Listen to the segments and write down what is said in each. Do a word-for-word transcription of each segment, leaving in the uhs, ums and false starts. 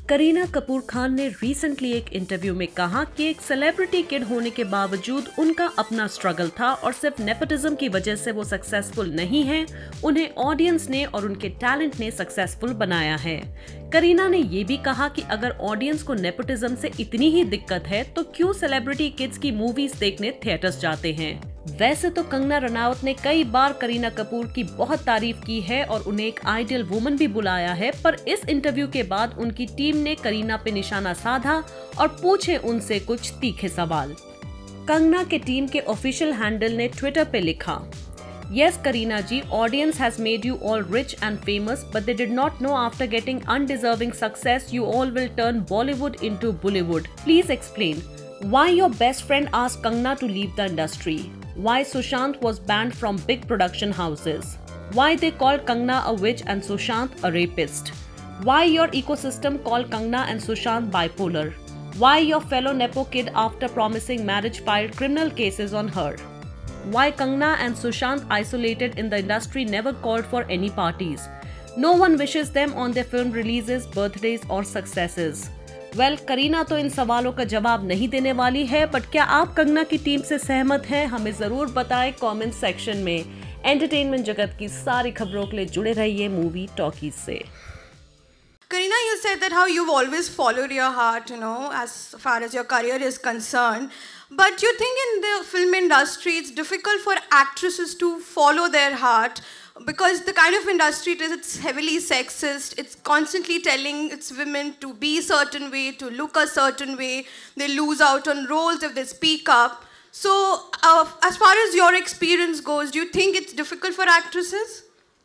करीना कपूर खान ने रिसेंटली एक इंटरव्यू में कहा कि एक सेलिब्रिटी किड होने के बावजूद उनका अपना स्ट्रगल था और सिर्फ नेपोटिज्म की वजह से वो सक्सेसफुल नहीं हैं, उन्हें ऑडियंस ने और उनके टैलेंट ने सक्सेसफुल बनाया है। करीना ने ये भी कहा कि अगर ऑडियंस को नेपोटिज्म से इतनी ही दिक्कत है तो क्यों सेलिब्रिटी किड्स की मूवीज देखने थिएटर्स जाते हैं। वैसे तो कंगना रनावत ने कई बार करीना कपूर की बहुत तारीफ की है और उन्हें एक आइडियल वुमन भी बुलाया है, पर इस इंटरव्यू के बाद उनकी टीम ने करीना पे निशाना साधा और पूछे उनसे कुछ तीखे सवाल। कंगना के टीम के ऑफिशियल हैंडल ने ट्विटर पे लिखा, Yes, Kareena ji, audience has made you all rich and famous, but they did not know after getting undeserving success, you all will turn Bollywood into Bollywood. Please explain why your best friend asked Kangna to leave the industry, why Sushant was banned from big production houses, why they called Kangna a witch and Sushant a rapist, why your ecosystem called Kangna and Sushant bipolar, why your fellow Nepo kid after promising marriage filed criminal cases on her, why Kangna and Sushant isolated in the industry never called for any parties. No one wishes them on their film releases, birthdays or successes. Well, Kareena तो इन सवालों का जवाब नहीं देने वाली है, but क्या आप कंगना की टीम से सहमत हैं? हमें जरूर बताएं कमेंट सेक्शन में। एंटरटेनमेंट जगत की सारी खबरों के लिए जुड़े रहिए मूवी टॉकीज से। Kareena, you said that how you've always followed your heart, you know, as far as your career is concerned. But you think in the film industry, it's difficult for actresses to follow their heart because the kind of industry it is, it's heavily sexist. It's constantly telling its women to be a certain way, to look a certain way. They lose out on roles if they speak up. So, uh, as far as your experience goes, do you think it's difficult for actresses?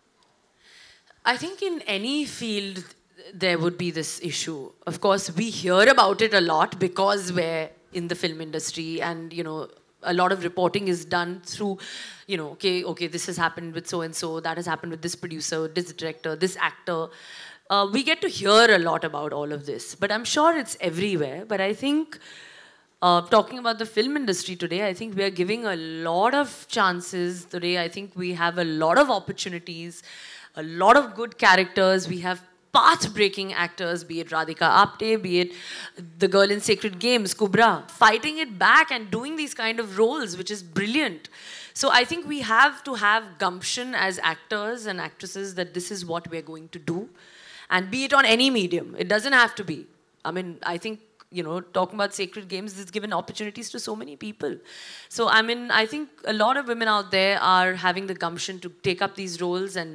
I think in any field, there would be this issue. Of course, we hear about it a lot because we're in the film industry, and you know, a lot of reporting is done through, you know, okay, okay, this has happened with so and so, that has happened with this producer, this director, this actor. Uh, we get to hear a lot about all of this, but I'm sure it's everywhere. But I think, uh, talking about the film industry today, I think we are giving a lot of chances today. I think we have a lot of opportunities, a lot of good characters. We have path-breaking actors, be it Radhika Apte, be it the girl in Sacred Games, Kubra, fighting it back and doing these kind of roles, which is brilliant. So I think we have to have gumption as actors and actresses that this is what we're going to do. And be it on any medium. It doesn't have to be. I mean, I think, you know, talking about Sacred Games has given opportunities to so many people. So, I mean, I think a lot of women out there are having the gumption to take up these roles, and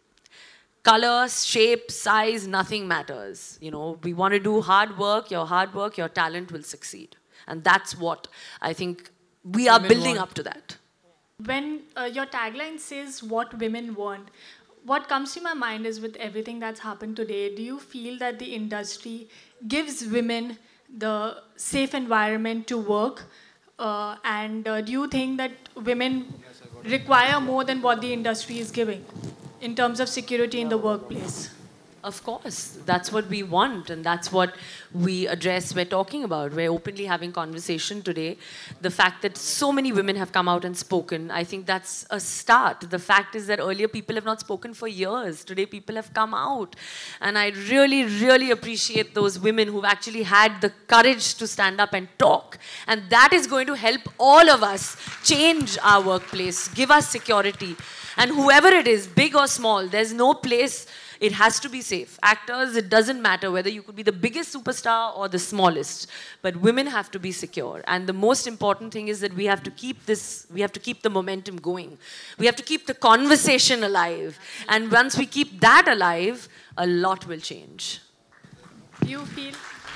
color, shape, size, nothing matters. You know, we want to do hard work, your hard work, your talent will succeed. And that's what I think we are building up to that. When uh, your tagline says what women want, what comes to my mind is with everything that's happened today, do you feel that the industry gives women the safe environment to work? Uh, and uh, do you think that women require more than what the industry is giving in terms of security in the workplace? Of course, that's what we want, and that's what we address, we're talking about. We're openly having conversation today. The fact that so many women have come out and spoken, I think that's a start. The fact is that earlier people have not spoken for years. Today people have come out. And I really, really appreciate those women who've actually had the courage to stand up and talk. And that is going to help all of us change our workplace, give us security. And whoever it is, big or small, there's no place. It has to be safe. Actors, it doesn't matter whether you could be the biggest superstar or the smallest, but women have to be secure. And the most important thing is that we have to keep this, we have to keep the momentum going. We have to keep the conversation alive. And once we keep that alive, a lot will change. Do you feel,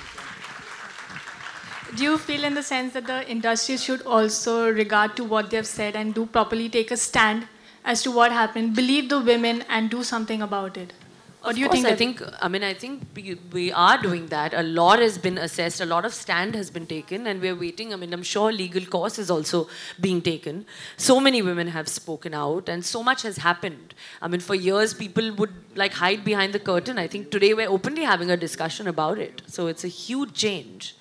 do you feel in the sense that the industry should also regard to what they've said and do properly take a stand as to what happened, believe the women and do something about it? Or of do you course, think I think, I mean, I think we, we are doing that. A lot has been assessed, a lot of stand has been taken, and we're waiting. I mean, I'm sure legal course is also being taken. So many women have spoken out, and so much has happened. I mean, for years, people would like hide behind the curtain. I think today we're openly having a discussion about it. So it's a huge change.